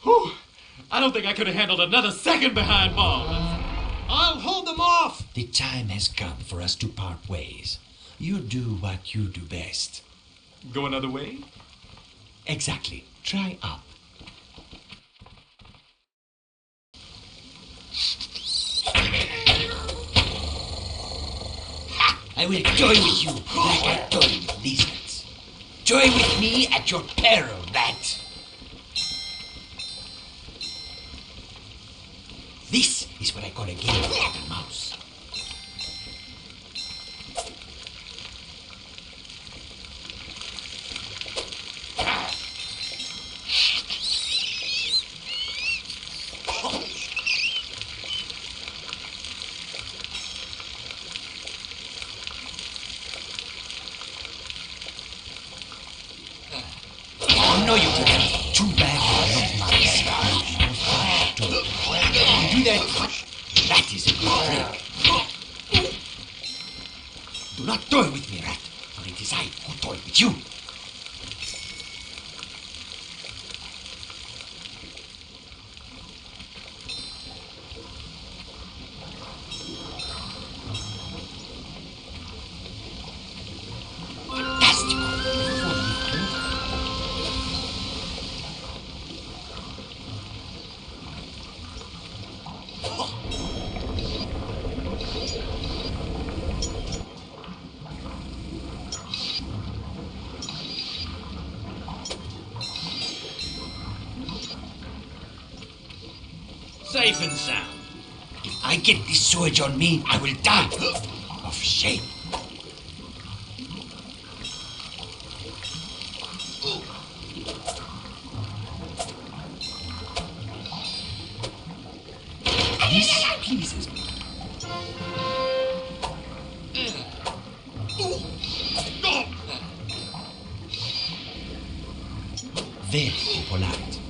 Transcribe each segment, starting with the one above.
Whew. I don't think I could have handled another second behind bars. I'll hold them off. The time has come for us to part ways. You do what you do best. Go another way? Exactly. Try up. I will toy with you like I toy with lizards. Toy with me at your peril, rat. This is what I call a game of cat and mouse. Oh, no, you didn't. Too bad you're not nice. You do that. That is a good trick. Do not toy with me, rat, for it is I who toy with you. Safe and sound. If I get this sewage on me, I will die of shame. This pleases me. Very polite.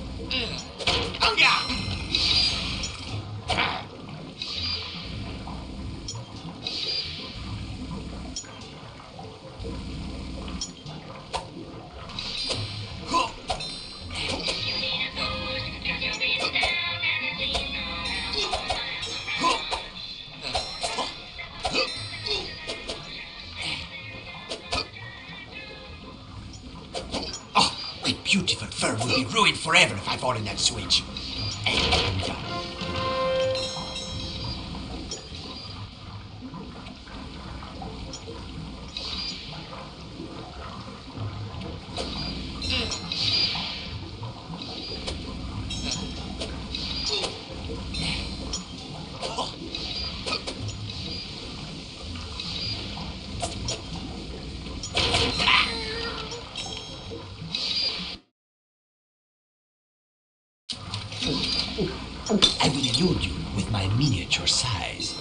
My beautiful fur will be ruined forever if I fall in that switch. And here we go. I will elude you with my miniature size.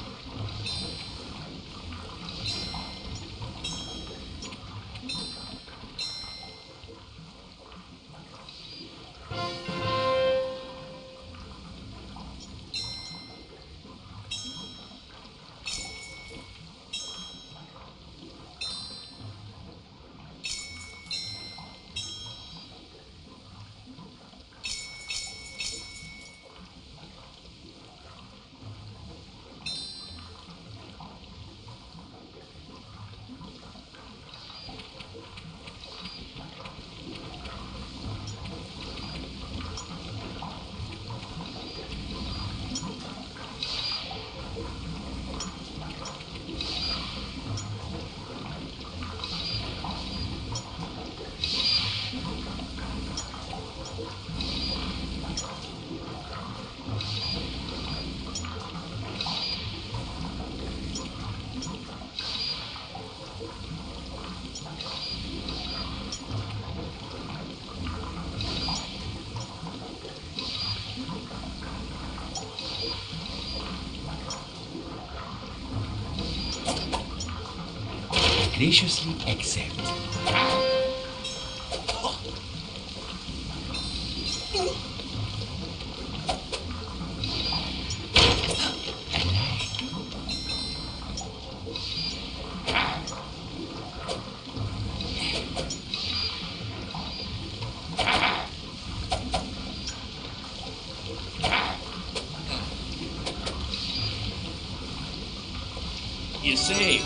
Graciously accept. you saved.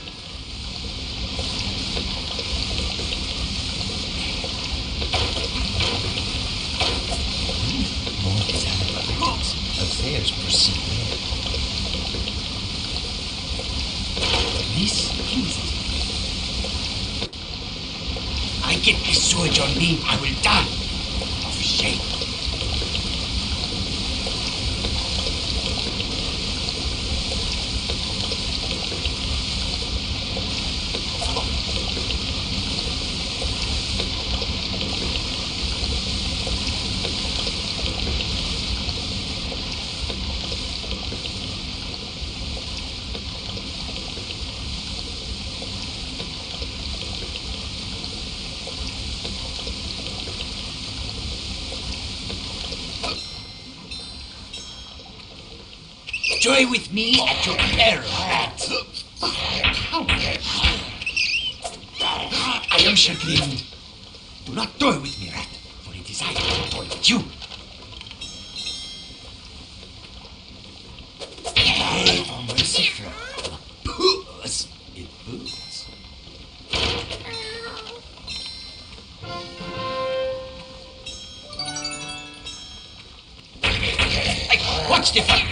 More desirable items. Affairs proceed well. This pleases me. I get this sword on me, I will die of shame. Joy with me at your peril, rat. I am chagrined. Do not toy with me, rat, for it is I who toy with you. Ever merciful. Puss, it boots. Hey, watch the fire.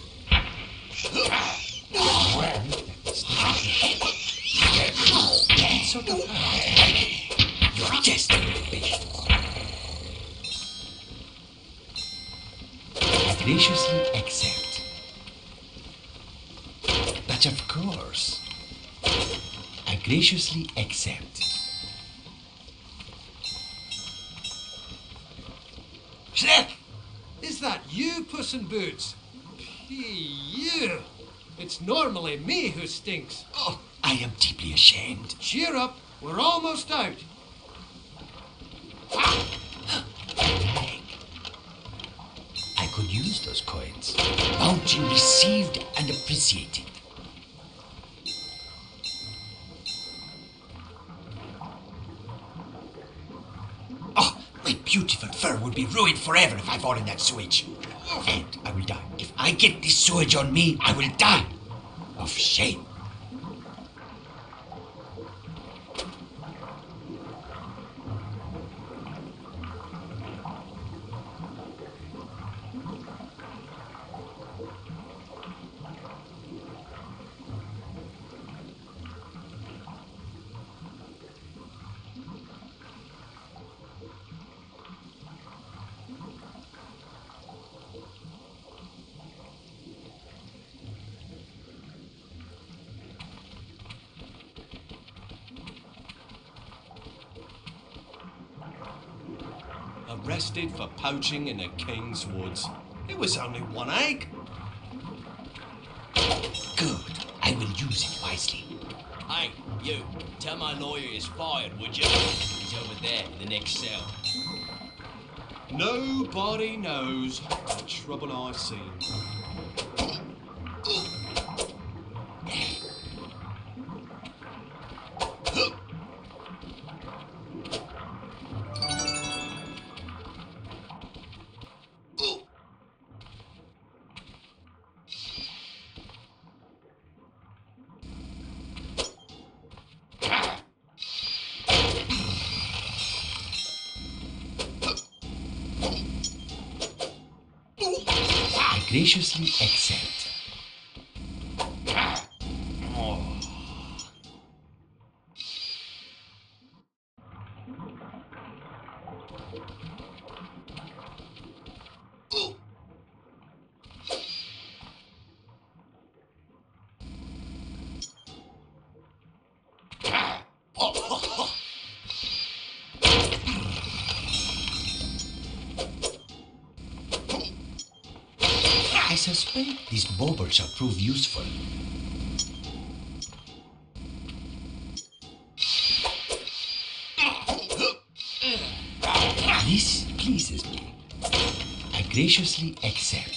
Sort of you're just a bitch. I graciously accept. But of course, I graciously accept. Shrek! Is that you, Puss in Boots? You! It's normally me who stinks. Oh, I am deeply ashamed. Cheer up, we're almost out. I could use those coins. Bounty received and appreciated. Oh, my beautiful fur would be ruined forever if I fall in that sewage. And I will die. If I get this sewage on me, I will die of shame. Arrested for poaching in the King's Woods. It was only one egg. Good. I will use it wisely. Hey, you, tell my lawyer he's fired, would you? He's over there in the next cell. Nobody knows the trouble I've seen. I graciously accept. I suspect these baubles shall prove useful. This pleases me. I graciously accept.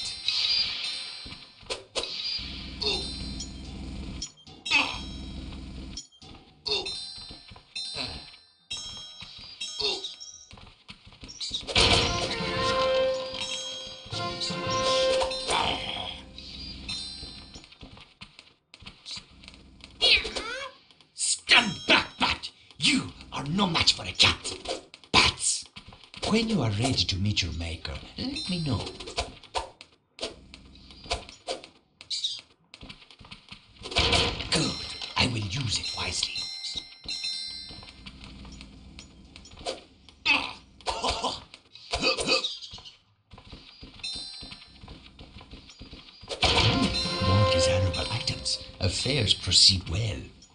match for a cat. Bats! When you are ready to meet your maker, let me know. Good. I will use it wisely. More desirable items. Affairs proceed well.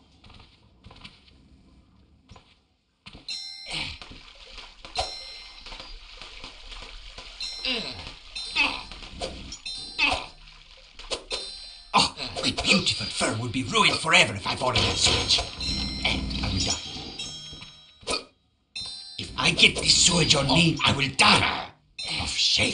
Oh, my beautiful fur would be ruined forever if I fall in that sewage. And I will die. If I get this sewage on me, I will die. Of shame.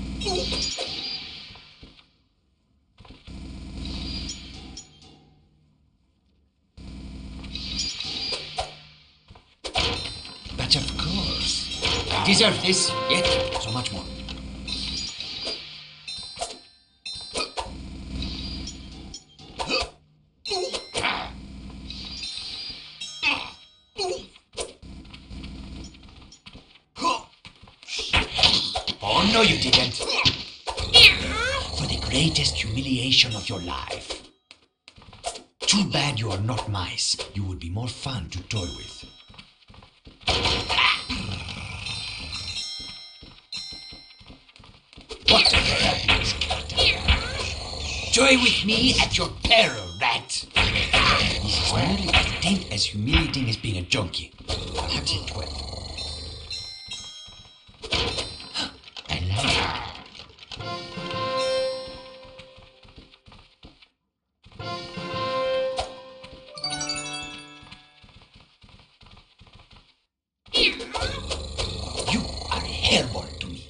But of course, I deserve this, yet so much more. Oh, no, you didn't. For the greatest humiliation of your life. Too bad you are not mice. You would be more fun to toy with. What the hell is cat? Toy with me at your peril, rat. This is nearly as damn as humiliating as being a junkie. I'll have to hit 12. I like it. You are a hairball to me.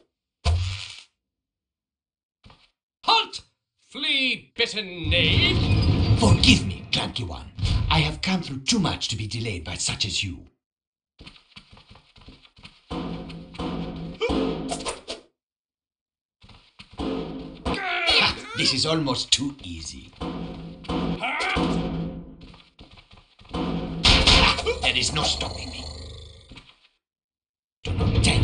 Halt! Flea-bitten knave! Forgive me, clunky one. I have come through too much to be delayed by such as you. Ha, this is almost too easy. There is no stopping me. Do not tempt